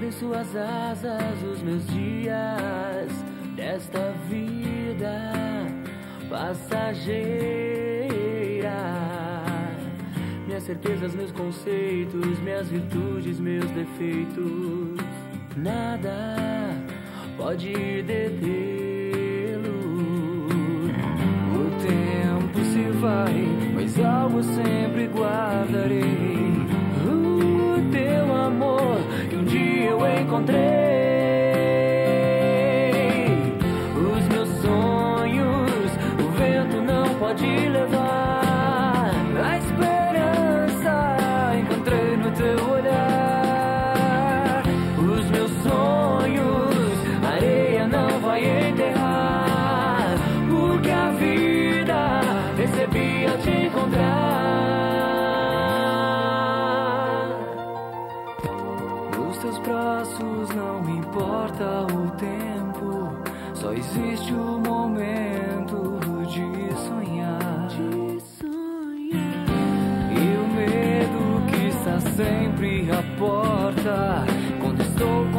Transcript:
em suas asas os meus dias desta vida passageira. Minhas certezas, meus conceitos, minhas virtudes, meus defeitos, nada pode detê-lo. O tempo se vai, mas algo sempre guardarei. O teu amor que um dia eu encontrei. Os meus sonhos o vento não pode levar. A esperança encontrei no teu olhar. Os meus sonhos a areia não vai enterrar, porque a vida recebi ao te encontrar. Nos teus braços não importa o tempo, só existe o momento de sonhar. E o medo que está sempre à porta, quando estou